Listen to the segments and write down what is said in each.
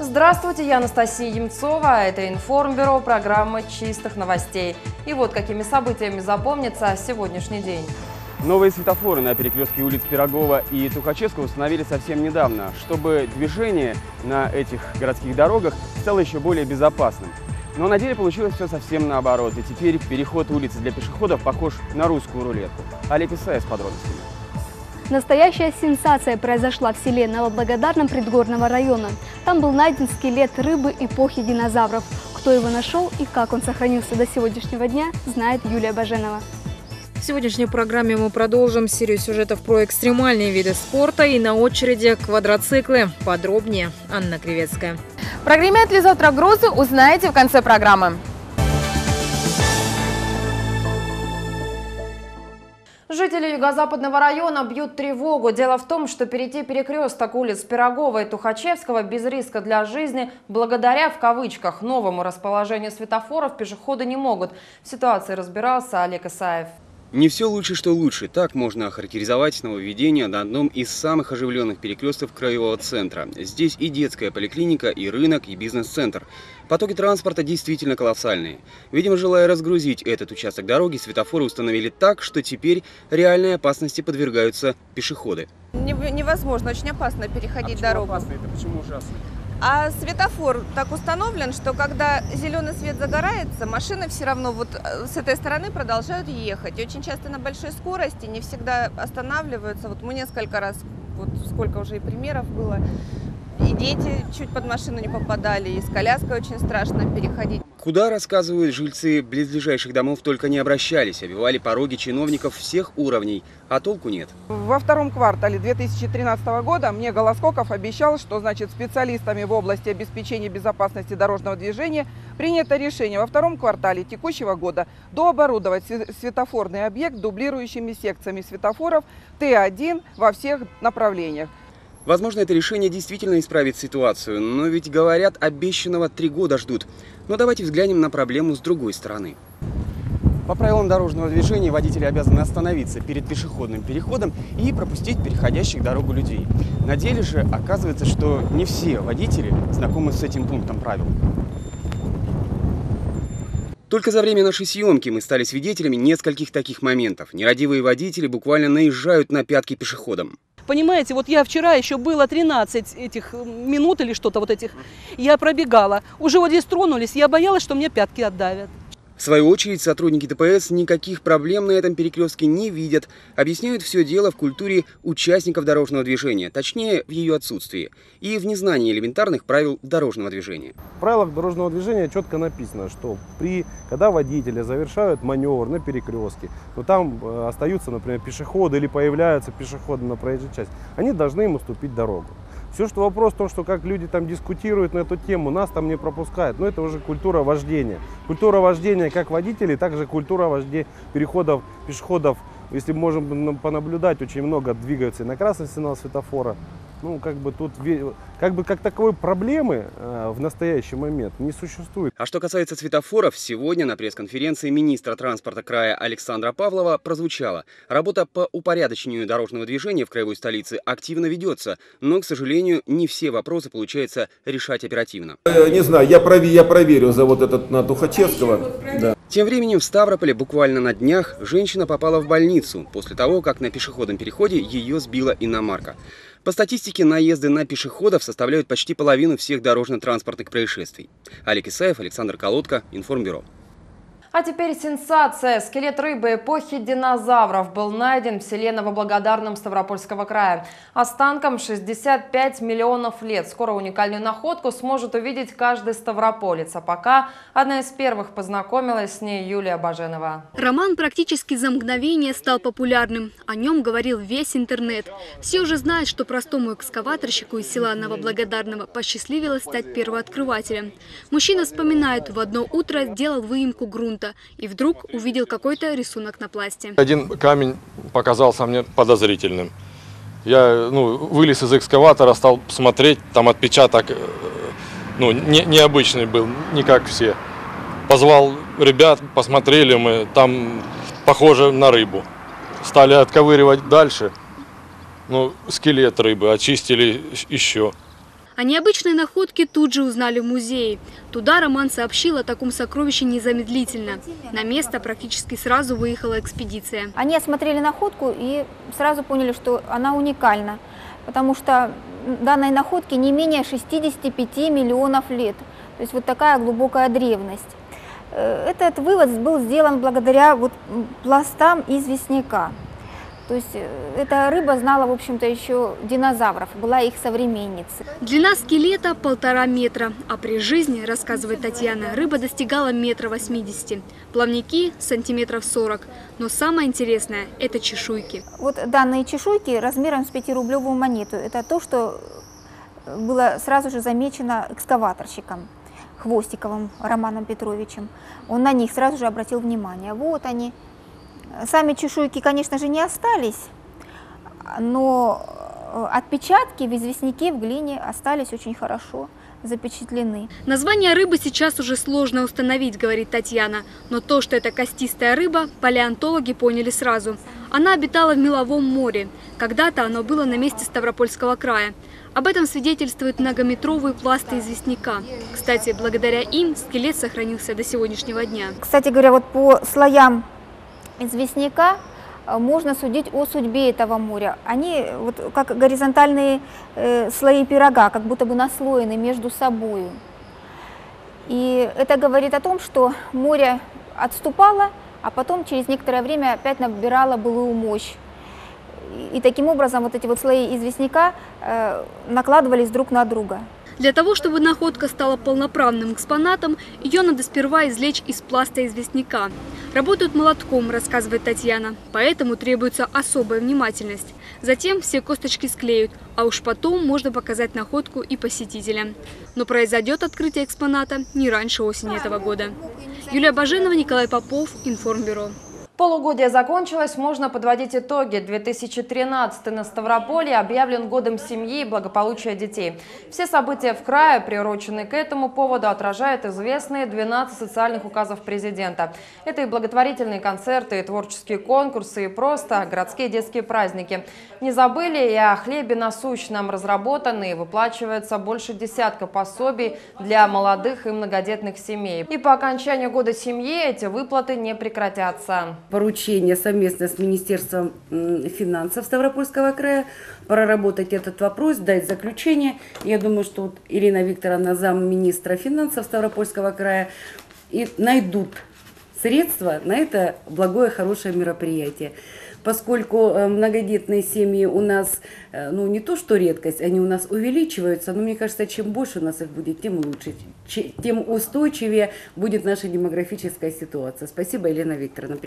Здравствуйте, я Анастасия Емцова. Это Информбюро, программа чистых новостей. И вот какими событиями запомнится сегодняшний день. Новые светофоры на перекрестке улиц Пирогова и Тухачевского установили совсем недавно, чтобы движение на этих городских дорогах стало еще более безопасным. Но на деле получилось все совсем наоборот. И теперь переход улицы для пешеходов похож на русскую рулетку. Олег Исаев с подробностями. Настоящая сенсация произошла в селе Новоблагодарном Предгорного района. Там был найден скелет рыбы эпохи динозавров. Кто его нашел и как он сохранился до сегодняшнего дня, знает Юлия Баженова. В сегодняшней программе мы продолжим серию сюжетов про экстремальные виды спорта и на очереди квадроциклы. Подробнее Анна Кривецкая. Прогремят ли завтра грозы, узнаете в конце программы. Жители юго-западного района бьют тревогу. Дело в том, что перейти перекресток улиц Пирогова и Тухачевского без риска для жизни, благодаря, в кавычках, новому расположению светофоров, пешеходы не могут. В ситуации разбирался Олег Исаев. Не все лучше, что лучше. Так можно охарактеризовать нововведение на одном из самых оживленных перекрестков краевого центра. Здесь и детская поликлиника, и рынок, и бизнес-центр. Потоки транспорта действительно колоссальные. Видимо, желая разгрузить этот участок дороги, светофоры установили так, что теперь реальной опасности подвергаются пешеходы. Невозможно, очень опасно переходить дорогу. Опасно? Это почему ужасно? А светофор так установлен, что когда зеленый свет загорается, машины все равно вот с этой стороны продолжают ехать. И очень часто на большой скорости, не всегда останавливаются. Вот мы несколько раз, вот сколько уже и примеров было, и дети чуть под машину не попадали, и с коляской очень страшно переходить. Куда, рассказывают жильцы близлежащих домов, только не обращались, обивали пороги чиновников всех уровней, а толку нет. Во втором квартале 2013 года мне Голоскоков обещал, что специалистами в области обеспечения безопасности дорожного движения принято решение во втором квартале текущего года дооборудовать светофорный объект дублирующими секциями светофоров Т1 во всех направлениях. Возможно, это решение действительно исправит ситуацию, но ведь, говорят, обещанного 3 года ждут. Но давайте взглянем на проблему с другой стороны. По правилам дорожного движения водители обязаны остановиться перед пешеходным переходом и пропустить переходящих дорогу людей. На деле же оказывается, что не все водители знакомы с этим пунктом правил. Только за время нашей съемки мы стали свидетелями нескольких таких моментов. Нерадивые водители буквально наезжают на пятки пешеходам. Понимаете, вот я вчера еще было 13 этих минут или что-то вот этих, я пробегала. Уже вот здесь тронулись, я боялась, что мне пятки отдавят. В свою очередь, сотрудники ДПС никаких проблем на этом перекрестке не видят. Объясняют все дело в культуре участников дорожного движения, точнее, в ее отсутствии, и в незнании элементарных правил дорожного движения. В правилах дорожного движения четко написано, что когда водители завершают маневр на перекрестке, то там остаются, например, пешеходы или появляются пешеходы на проезжей части, они должны им уступить дорогу. Все, что вопрос в том, что как люди там дискутируют на эту тему, нас там не пропускают. Но это уже культура вождения. Культура вождения как водителей, так же культура вождения переходов пешеходов. Если можем понаблюдать, очень много двигаются и на красный сигнал светофора. Ну, тут как таковой проблемы в настоящий момент не существует. А что касается светофоров, сегодня на пресс-конференции министра транспорта края Александра Павлова прозвучало: работа по упорядочению дорожного движения в краевой столице активно ведется, но, к сожалению, не все вопросы получается решать оперативно. Не знаю, я проверю за вот этот на Тухачевского. Да. Тем временем в Ставрополе буквально на днях женщина попала в больницу после того, как на пешеходном переходе ее сбила иномарка. По статистике, наезды на пешеходов составляют почти половину всех дорожно-транспортных происшествий. Олег Исаев, Александр Колодко, Информбюро. А теперь сенсация. Скелет рыбы эпохи динозавров был найден в селе Новоблагодарном Ставропольского края. Останкам 65 миллионов лет. Скоро уникальную находку сможет увидеть каждый ставрополец. А пока одна из первых познакомилась с ней Юлия Баженова. Роман практически за мгновение стал популярным. О нем говорил весь интернет. Все уже знают, что простому экскаваторщику из села Новоблагодарного посчастливилось стать первооткрывателем. Мужчина вспоминает, в одно утро сделал выемку грунта и вдруг увидел какой-то рисунок на пласте. Один камень показался мне подозрительным. Я вылез из экскаватора, стал смотреть, там отпечаток необычный был, не как все. Позвал ребят, посмотрели мы, там похоже на рыбу. Стали отковыривать дальше, скелет рыбы, очистили еще. О необычной находке тут же узнали в музее. Туда Роман сообщил о таком сокровище незамедлительно. На место практически сразу выехала экспедиция. Они осмотрели находку и сразу поняли, что она уникальна, потому что данной находке не менее 65 миллионов лет. То есть вот такая глубокая древность. Этот вывод был сделан благодаря пластам известняка. То есть эта рыба знала, в общем-то, еще динозавров, была их современницей. Длина скелета 1,5 метра, а при жизни, рассказывает Татьяна, рыба достигала 1,80 м. Плавники сантиметров 40. Но самое интересное – это чешуйки. Вот данные чешуйки размером с 5-рублевую монету. Это то, что было сразу же замечено экскаваторщиком Хвостиковым Романом Петровичем. Он на них сразу же обратил внимание. Вот они. Сами чешуйки, конечно же, не остались, но отпечатки в известняке, в глине остались очень хорошо запечатлены. Название рыбы сейчас уже сложно установить, говорит Татьяна. Но то, что это костистая рыба, палеонтологи поняли сразу. Она обитала в Меловом море. Когда-то оно было на месте Ставропольского края. Об этом свидетельствуют многометровые пласты известняка. Кстати, благодаря им скелет сохранился до сегодняшнего дня. Кстати говоря, вот по слоям известняка можно судить о судьбе этого моря. Они вот как горизонтальные слои пирога, как будто бы наслоены между собой. И это говорит о том, что море отступало, а потом через некоторое время опять набирало былую мощь. И таким образом вот эти вот слои известняка накладывались друг на друга. Для того, чтобы находка стала полноправным экспонатом, ее надо сперва извлечь из пласта известняка. Работают молотком, рассказывает Татьяна, поэтому требуется особая внимательность. Затем все косточки склеют, а уж потом можно показать находку и посетителям. Но произойдет открытие экспоната не раньше осени этого года. Юлия Баженова, Николай Попов, Информбюро. Полугодие закончилось, можно подводить итоги. 2013 на Ставрополье объявлен годом семьи и благополучия детей. Все события в крае, приуроченные к этому поводу, отражают известные 12 социальных указов президента. Это и благотворительные концерты, и творческие конкурсы, и просто городские детские праздники. Не забыли и о хлебе насущном. Разработаны и выплачивается больше десятка пособий для молодых и многодетных семей. И по окончанию года семьи эти выплаты не прекратятся. Поручение совместно с Министерством финансов Ставропольского края проработать этот вопрос, дать заключение. Я думаю, что вот Ирина Викторовна, замминистра финансов Ставропольского края, и найдут средства на это благое, хорошее мероприятие. Поскольку многодетные семьи у нас, не то что редкость, они у нас увеличиваются, но мне кажется, чем больше у нас их будет, тем лучше, тем устойчивее будет наша демографическая ситуация. Спасибо, Елена Викторовна.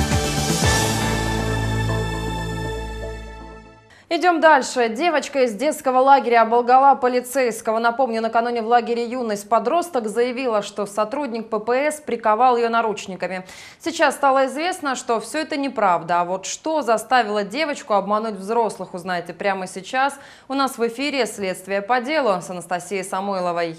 Идем дальше. Девочка из детского лагеря оболгала полицейского. Напомню, накануне в лагере «Юность» подросток заявила, что сотрудник ППС приковал ее наручниками. Сейчас стало известно, что все это неправда. А вот что заставило девочку обмануть взрослых, узнаете прямо сейчас. У нас в эфире «Следствие по делу» с Анастасией Самойловой.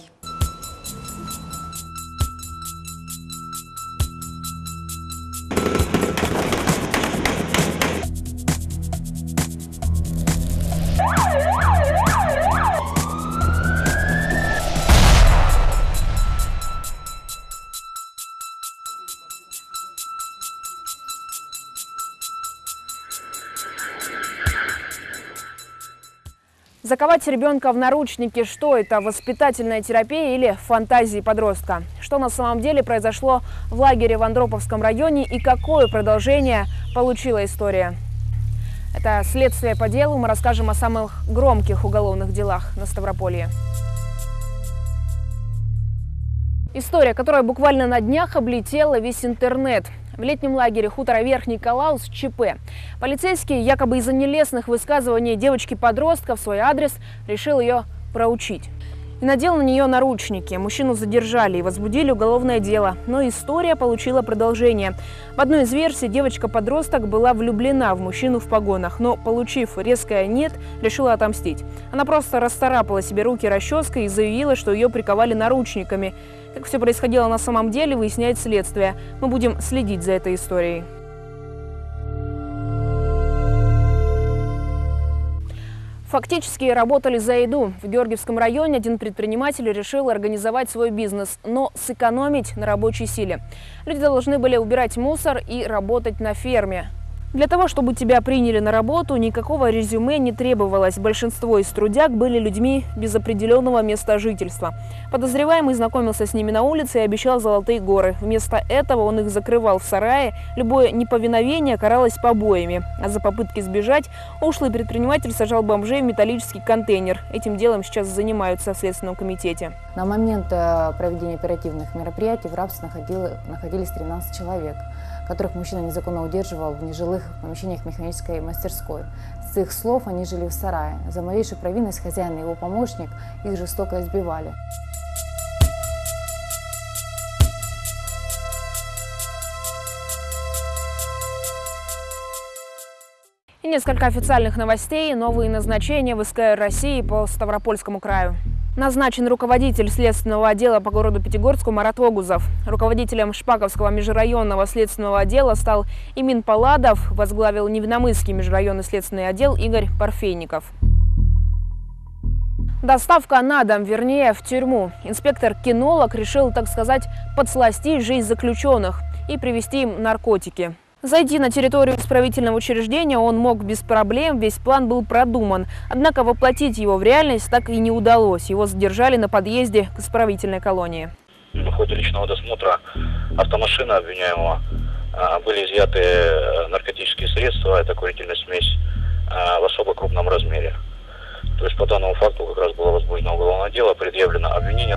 Заковать ребенка в наручники – что это? Воспитательная терапия или фантазии подростка? Что на самом деле произошло в лагере в Андроповском районе и какое продолжение получила история? Это «Следствие по делу». Мы расскажем о самых громких уголовных делах на Ставрополье. История, которая буквально на днях облетела весь интернет. В летнем лагере хутора Верхний Калаус ЧП. Полицейский, якобы из-за нелестных высказываний девочки-подростка в свой адрес, решил ее проучить. И надел на нее наручники. Мужчину задержали и возбудили уголовное дело. Но история получила продолжение. В одной из версий девочка-подросток была влюблена в мужчину в погонах, но, получив резкое «нет», решила отомстить. Она просто расцарапала себе руки расческой и заявила, что ее приковали наручниками. Как все происходило на самом деле, выясняет следствие. Мы будем следить за этой историей. Фактически работали за еду. В Георгиевском районе один предприниматель решил организовать свой бизнес, но сэкономить на рабочей силе. Люди должны были убирать мусор и работать на ферме. Для того, чтобы тебя приняли на работу, никакого резюме не требовалось. Большинство из трудяг были людьми без определенного места жительства. Подозреваемый знакомился с ними на улице и обещал золотые горы. Вместо этого он их закрывал в сарае. Любое неповиновение каралось побоями. А за попытки сбежать ушлый предприниматель сажал бомжей в металлический контейнер. Этим делом сейчас занимаются в Следственном комитете. На момент проведения оперативных мероприятий в рабстве находились 13 человек, которых мужчина незаконно удерживал в нежилых помещениях механической мастерской. С их слов, они жили в сарае. За малейшую провинность хозяин и его помощник их жестоко избивали. И несколько официальных новостей. Новые назначения в СКР России по Ставропольскому краю. Назначен руководитель следственного отдела по городу Пятигорску Марат Огузов. Руководителем Шпаковского межрайонного следственного отдела стал Имин Паладов, возглавил Невиномысский межрайонный следственный отдел Игорь Парфейников. Доставка на дом, вернее, в тюрьму. Инспектор-кинолог решил, так сказать, подсластить жизнь заключенных и привезти им наркотики. Зайти на территорию исправительного учреждения он мог без проблем, весь план был продуман. Однако воплотить его в реальность так и не удалось. Его задержали на подъезде к исправительной колонии. В ходе личного досмотра автомашины обвиняемого были изъяты наркотические средства, это курительная смесь в особо крупном размере. То есть по данному факту как раз было возбуждено уголовное дело, предъявлено обвинение.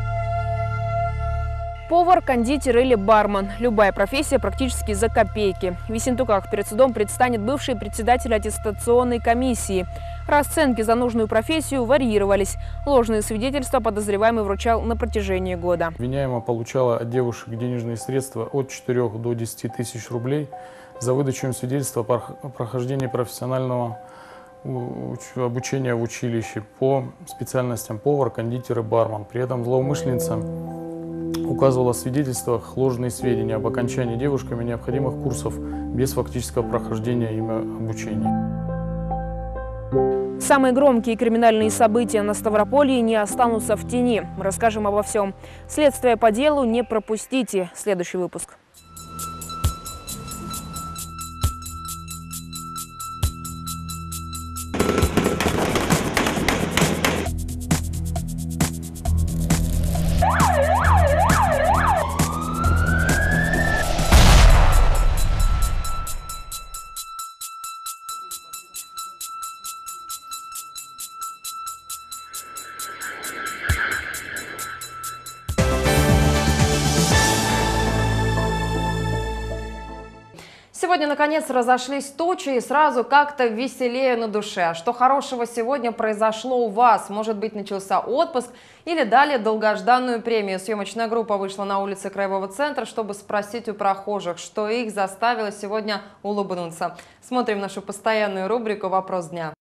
Повар, кондитер или бармен. Любая профессия практически за копейки. В Ессентуках перед судом предстанет бывший председатель аттестационной комиссии. Расценки за нужную профессию варьировались. Ложные свидетельства подозреваемый вручал на протяжении года. Обвиняемая получала от девушек денежные средства от 4 до 10 тысяч рублей за выдачу им свидетельства о прохождении профессионального обучения в училище по специальностям повар, кондитер и бармен. При этом злоумышленница указывала в свидетельствах ложные сведения об окончании девушками необходимых курсов без фактического прохождения ими обучения. Самые громкие криминальные события на Ставрополье не останутся в тени. Мы расскажем обо всем. Следствие по делу не пропустите. Следующий выпуск. Сегодня, наконец, разошлись тучи и сразу как-то веселее на душе. Что хорошего сегодня произошло у вас? Может быть, начался отпуск или дали долгожданную премию? Съемочная группа вышла на улицы Краевого центра, чтобы спросить у прохожих, что их заставило сегодня улыбнуться. Смотрим нашу постоянную рубрику «Вопрос дня».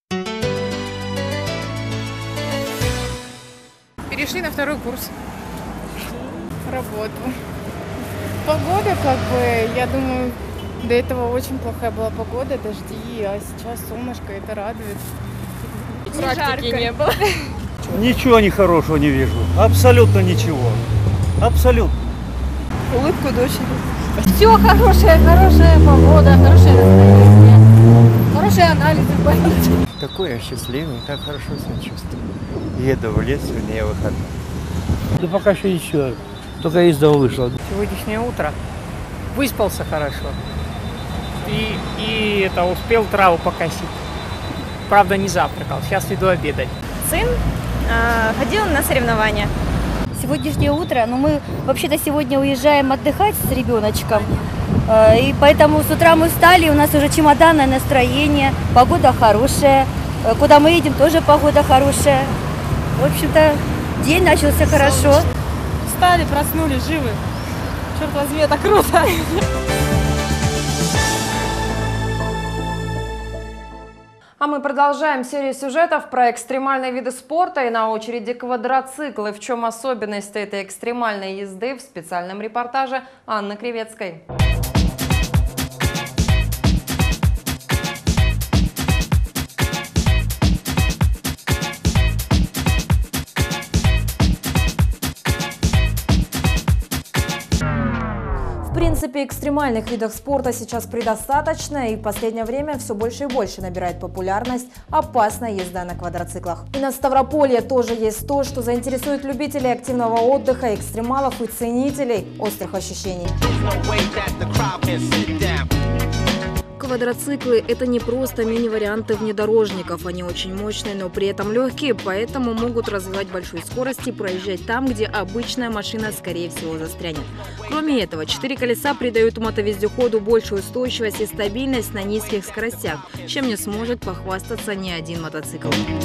Перешли на второй курс. Работу. Погода, как бы, я думаю... До этого очень плохая была погода, дожди, а сейчас солнышко, это радует. Практики не было. Ничего нехорошего не вижу. Абсолютно ничего. Абсолютно. Улыбку дочери. Все хорошая погода, хорошее настроение, хорошие анализы в больнице. Такой я счастливый, так хорошо себя чувствую. Еду в лес, у меня выходной. Да пока еще ничего, только из дома вышел. Сегодняшнее утро. Выспался хорошо. И успел траву покосить. Правда, не завтракал. Сейчас иду обедать. Сын ходил на соревнования. Сегодняшнее утро, мы вообще-то сегодня уезжаем отдыхать с ребеночком. И поэтому с утра мы встали, у нас уже чемоданное настроение, погода хорошая. Куда мы едем, тоже погода хорошая. В общем-то, день начался хорошо. Встали, проснулись, живы. Черт возьми, это круто! А мы продолжаем серию сюжетов про экстремальные виды спорта, и на очереди квадроциклы. В чем особенность этой экстремальной езды, в специальном репортаже Анны Кривецкой. принципе, экстремальных видов спорта сейчас предостаточно, и в последнее время все больше и больше набирает популярность опасная езда на квадроциклах. И на Ставрополье тоже есть то, что заинтересует любителей активного отдыха, экстремалов и ценителей острых ощущений. Квадроциклы – это не просто мини-варианты внедорожников. Они очень мощные, но при этом легкие, поэтому могут развивать большую скорость и проезжать там, где обычная машина, скорее всего, застрянет. Кроме этого, 4 колеса придают мотовездеходу большую устойчивость и стабильность на низких скоростях, чем не сможет похвастаться ни один мотоцикл.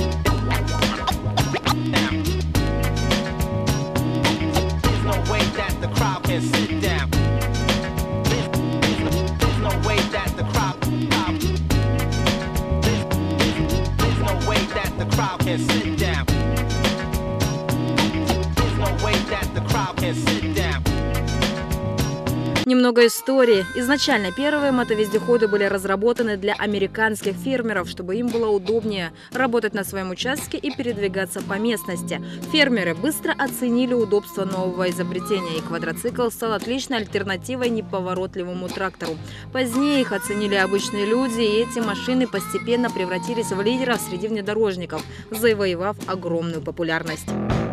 Немного истории. Изначально первые мотовездеходы были разработаны для американских фермеров, чтобы им было удобнее работать на своем участке и передвигаться по местности. Фермеры быстро оценили удобство нового изобретения, и квадроцикл стал отличной альтернативой неповоротливому трактору. Позднее их оценили обычные люди, и эти машины постепенно превратились в лидеров среди внедорожников, завоевав огромную популярность.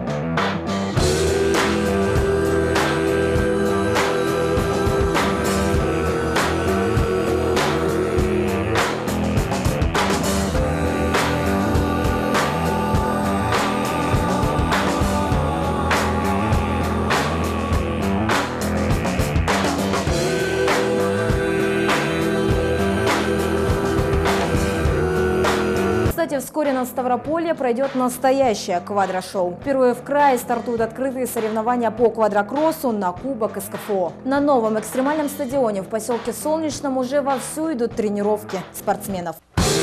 Вскоре на Ставрополье пройдет настоящее квадрошоу. Впервые в крае стартуют открытые соревнования по квадрокроссу на Кубок СКФО. На новом экстремальном стадионе в поселке Солнечном уже вовсю идут тренировки спортсменов.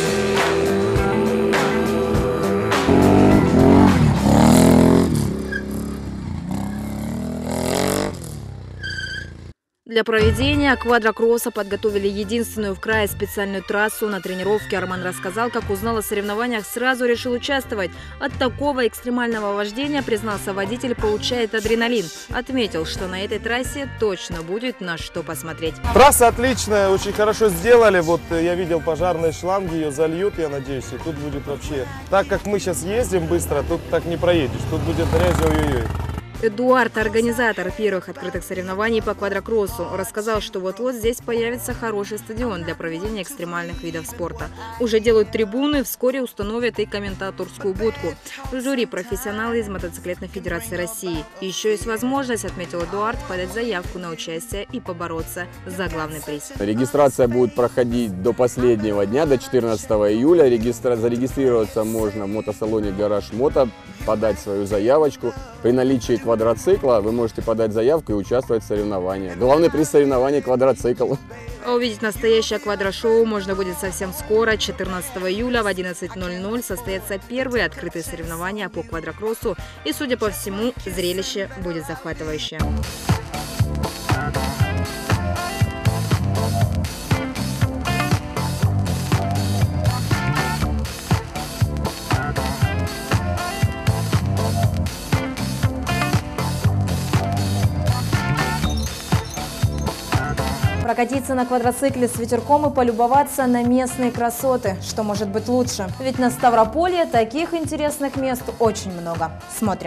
Для проведения квадрокросса подготовили единственную в крае специальную трассу. На тренировке Арман рассказал, как узнал о соревнованиях, сразу решил участвовать. От такого экстремального вождения, признался водитель, получает адреналин. Отметил, что на этой трассе точно будет на что посмотреть. Трасса отличная, очень хорошо сделали. Вот я видел пожарные шланги, ее зальют, я надеюсь. И тут будет вообще... Так как мы сейчас ездим быстро, тут так не проедешь. Тут будет грязь, ой-ой-ой. Эдуард, организатор первых открытых соревнований по квадрокроссу, рассказал, что вот-вот здесь появится хороший стадион для проведения экстремальных видов спорта. Уже делают трибуны, вскоре установят и комментаторскую будку. В жюри профессионалы из Мотоциклетной Федерации России. Еще есть возможность, отметил Эдуард, подать заявку на участие и побороться за главный приз. Регистрация будет проходить до последнего дня, до 14 июля. Зарегистрироваться можно в мотосалоне «Гараж Мото», подать свою заявочку. При наличии квадроцикла вы можете подать заявку и участвовать в соревнованиях. Главный приз соревнований – квадроцикл. А увидеть настоящее квадрошоу можно будет совсем скоро. 14 июля в 11:00 состоятся первые открытые соревнования по квадрокроссу. И, судя по всему, зрелище будет захватывающее. Прокатиться на квадроцикле с ветерком и полюбоваться на местные красоты. Что может быть лучше? Ведь на Ставрополье таких интересных мест очень много. Смотрим.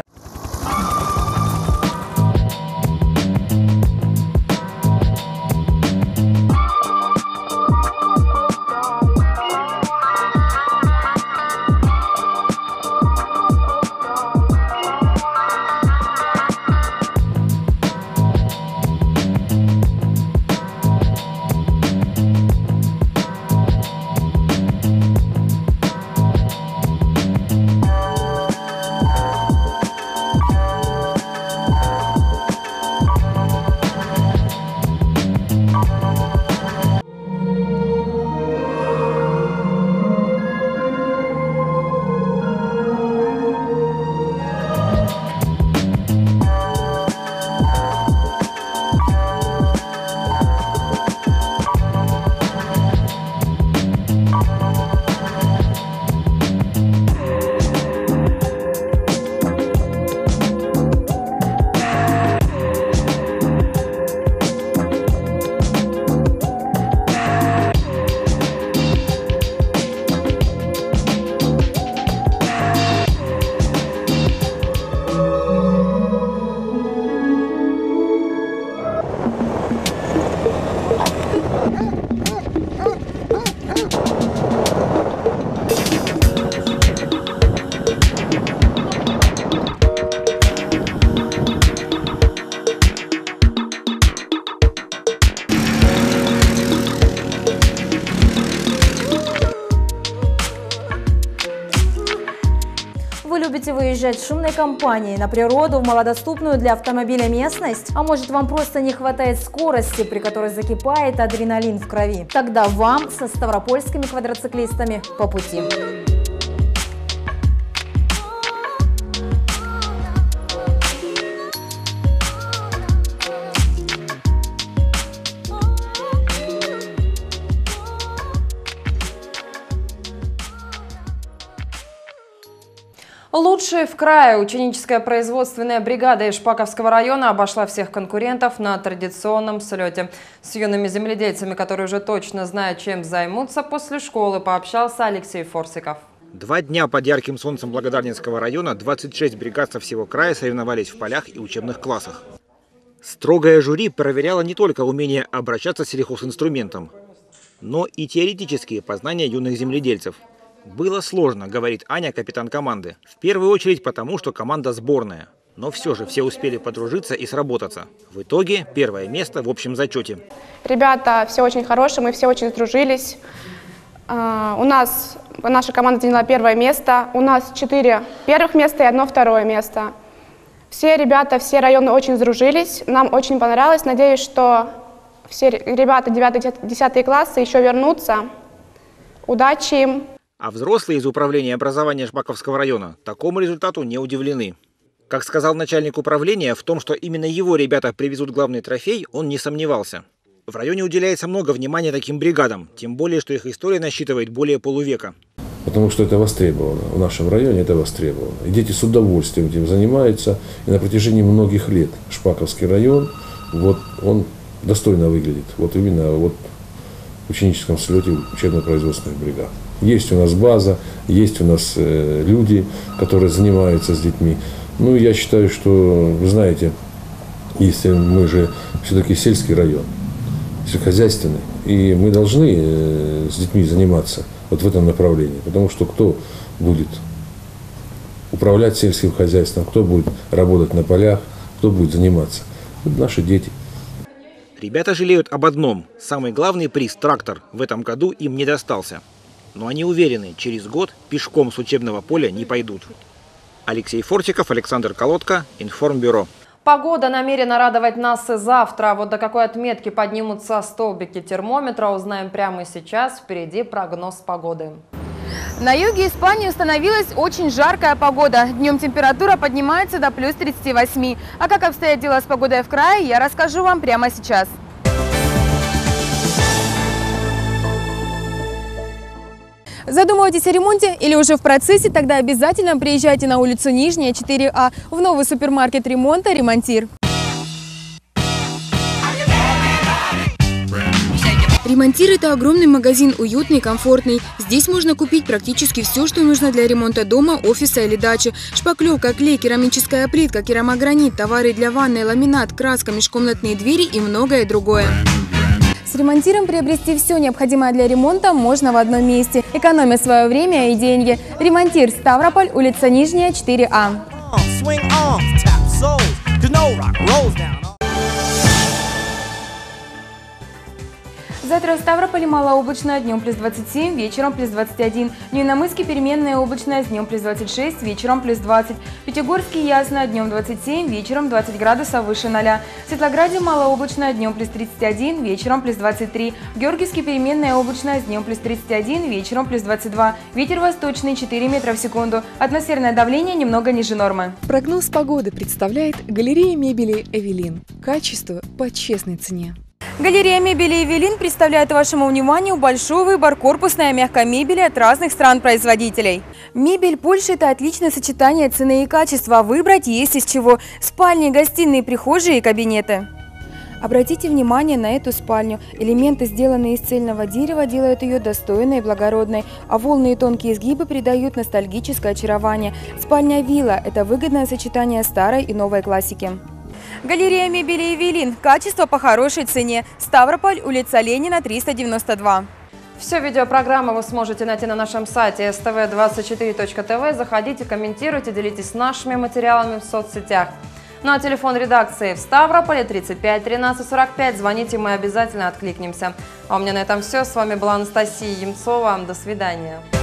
любите выезжать в шумной компании, на природу, в малодоступную для автомобиля местность? А может, вам просто не хватает скорости, при которой закипает адреналин в крови? Тогда вам со ставропольскими квадроциклистами по пути. Лучшие в крае. Ученическая производственная бригада из Шпаковского района обошла всех конкурентов на традиционном слете. С юными земледельцами, которые уже точно знают, чем займутся после школы, пообщался Алексей Форсиков. 2 дня под ярким солнцем Благодарнинского района 26 бригад со всего края соревновались в полях и учебных классах. Строгое жюри проверяло не только умение обращаться с сельхозинструментом, но и теоретические познания юных земледельцев. Было сложно, говорит Аня, капитан команды. В первую очередь потому, что команда сборная. Но все же все успели подружиться и сработаться. В итоге 1-е место в общем зачете. Ребята все очень хорошие, мы все очень сдружились. Наша команда заняла 1-е место. У нас 4 первых места и 1 2-е место. Все ребята, все районы очень сдружились. Нам очень понравилось. Надеюсь, что все ребята 9-10 классы еще вернутся. Удачи им! А взрослые из управления образования Шпаковского района такому результату не удивлены. Как сказал начальник управления, в том, что именно его ребята привезут главный трофей, он не сомневался. В районе уделяется много внимания таким бригадам, тем более, что их история насчитывает более полувека. Потому что это востребовано. В нашем районе это востребовано. И дети с удовольствием этим занимаются. И на протяжении многих лет Шпаковский район, вот он достойно выглядит. Вот именно вот в ученическом слете учебно-производственных бригад. Есть у нас база, есть у нас люди, которые занимаются с детьми. Ну, я считаю, что, вы знаете, если мы же все-таки сельский район, сельскохозяйственный, и мы должны с детьми заниматься вот в этом направлении. Потому что кто будет управлять сельским хозяйством, кто будет работать на полях, кто будет заниматься? Это наши дети. Ребята жалеют об одном. Самый главный приз – трактор. В этом году им не достался. Но они уверены, через год пешком с учебного поля не пойдут. Алексей Форсиков, Александр Колодко, Информбюро. Погода намерена радовать нас и завтра. Вот до какой отметки поднимутся столбики термометра, узнаем прямо сейчас. Впереди прогноз погоды. На юге Испании установилась очень жаркая погода. Днем температура поднимается до плюс 38. А как обстоят дела с погодой в крае, я расскажу вам прямо сейчас. Задумываетесь о ремонте или уже в процессе? Тогда обязательно приезжайте на улицу Нижняя, 4А, в новый супермаркет ремонта «Ремонтир». «Ремонтир» – это огромный магазин, уютный и комфортный. Здесь можно купить практически все, что нужно для ремонта дома, офиса или дачи. Шпаклевка, клей, керамическая плитка, керамогранит, товары для ванной, ламинат, краска, межкомнатные двери и многое другое. С «Ремонтиром» приобрести все необходимое для ремонта можно в одном месте, экономя свое время и деньги. «Ремонтир», Ставрополь, улица Нижняя, 4А. Завтра в Ставрополе малооблачно, днем плюс 27, вечером плюс 21. В Невиномысске переменная облачность, днем плюс 26, вечером плюс 20. В Пятигорске ясно, днем 27, вечером 20 градусов выше 0. В Светлограде малооблачно, днем плюс 31, вечером плюс 23. В Георгиевске переменная облачность, днем плюс 31, вечером плюс 22. Ветер восточный 4 метра в секунду. Атмосферное давление немного ниже нормы. Прогноз погоды представляет галерея мебели «Эвелин». Качество по честной цене. Галерея мебели «Эвелин» представляет вашему вниманию большой выбор корпусной и мягкой мебели от разных стран-производителей. Мебель Польши – это отличное сочетание цены и качества. Выбрать есть из чего. Спальни, гостиные, прихожие и кабинеты. Обратите внимание на эту спальню. Элементы, сделанные из цельного дерева, делают ее достойной и благородной, а волны и тонкие изгибы придают ностальгическое очарование. Спальня «Вилла» – это выгодное сочетание старой и новой классики. Галерея мебели «Эвелин». Качество по хорошей цене. Ставрополь, улица Ленина, 392. Все видеопрограммы вы сможете найти на нашем сайте stv24.tv. Заходите, комментируйте, делитесь нашими материалами в соцсетях. Ну а телефон редакции в Ставрополе 35 13 45. Звоните, мы обязательно откликнемся. А у меня на этом все. С вами была Анастасия Емцова. До свидания.